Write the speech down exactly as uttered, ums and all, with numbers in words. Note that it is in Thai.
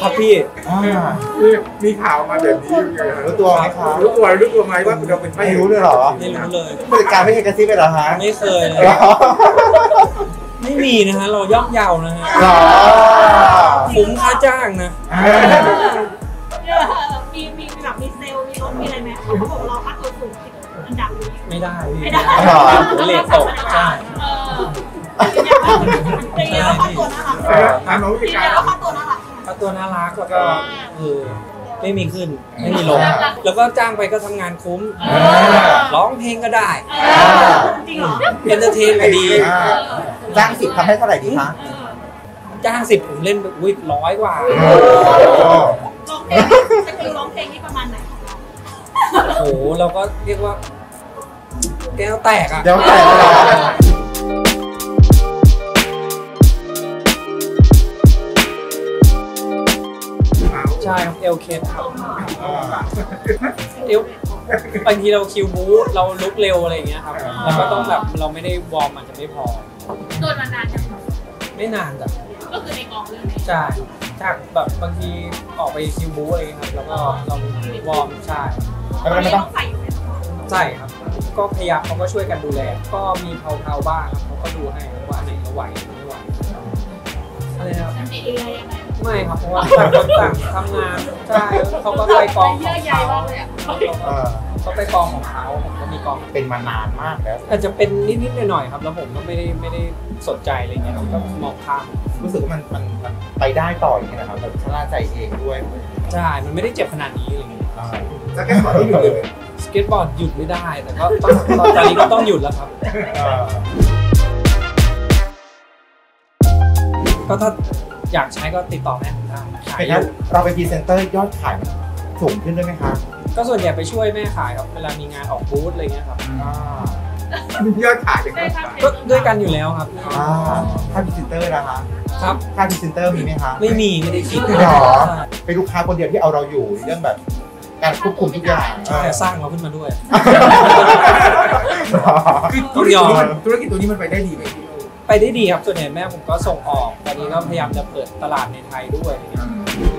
ครับพี่มีมีข่าวมาแบบนี้รู้ตัวไหมครับรู้ตัวรู้ตัวไหมว่าเราเป็นไม่รู้เลยหรอไม่รู้เลยผู้จัดการไม่เคยกระซิบไปหรอฮะไม่เคยไม่มีนะฮะเราย่อมเยานะฮะคุ้มค่าจ้างนะมีมีแบบมีเซลล์มีรถมีอะไรไหมเขาบอกเราค่าตัวสูงติดอันดับนี้ไม่ได้ไม่ได้เลทตกใช่แต่ยังว่าค่าตัวน่ารักทางน้องผู้จัดการว่าค่าตัวน่ารักค่าตัวน่ารักแล้วก็เออไม่มีขึ้นไม่มีลงแล้วก็จ้างไปก็ทำงานคุ้มร้องเพลงก็ได้จริงเหรอเอนเตอร์เทนก็ดีจ้างสิบทำให้เท่าไหร่ดีคะจ้างสิบผมเล่นอุ้ยร้อยกว่าร้องเพลงสกิลร้องเพลงนี่ประมาณไหนโอ้โหเราก็เรียกว่าแก้วแตกอ่ะแก้วแตกใช่เอลเคสครับเอลบางทีเราคิวบู๊เราลุกเร็วอะไรอย่างเงี้ยครับแล้วก็ต้องแบบเราไม่ได้วอร์มอาจจะไม่พอโดนมานานยังไม่นานจ้ะก็คือในกองเรื่องนี้ใช่จากแบบบางทีออกไปคิวบู๊อะไรครับแล้วก็เราวอร์มใช่แล้วไม่ต้องใส่อยู่ใช่ครับก็พยายามเขาก็ช่วยกันดูแลก็มีเผาๆบ้างเขาก็ดูให้ว่าไหนเราไหวไม่ไหวอะไรครับไม่ครับเพราะว่าต่างคนต่างทำงานใช่เขาก็ไปกองของเขาเขาไปกองของเขาผมก็มีกองเป็นมานานมากแล้วอาจจะเป็นนิดๆหน่อยๆครับแล้วผมก็ไม่ได้ไม่ได้สนใจอะไรเงี้ยก็มองข้ามรู้สึกว่ามันมันไปได้ต่ออย่างเงี้ยนะครับแบบชะล่าใจเองด้วยใช่มันไม่ได้เจ็บขนาดนี้อะไรเงี้ยสเก็ตบอร์ดหยุดเลยสเก็ตบอร์ดหยุดไม่ได้แต่ก็ตอนนี้ก็ต้องหยุดแล้วครับก็ถ้าอยากใช้ก็ติดต่อแม่ผมได้ขายเราไปพรีเซนเตอร์ยอดขายสูงขึ้นด้วยไหมคะก็ส่วนใหญ่ไปช่วยแม่ขายครับเวลามีงานออกบูธอะไรเงี้ยครับยอดขายก็ด้วยกันอยู่แล้วครับค่าพรีเซนเตอร์นะคะครับค่าพรีเซนเตอร์มีไหมคะไม่มีไม่ได้คิดหรอเป็นลูกค้าคนเดียวที่เอาเราอยู่เรื่องแบบการควบคุมทุกอย่างแต่สร้างเราขึ้นมาด้วยธุรกิจธุรกิจตัวนี้มันไปได้ดีไหมไปได้ดีครับส่วนใหญ่แม่ผมก็ส่งออกตอนนี้ก็พยายามจะเปิดตลาดในไทยด้วย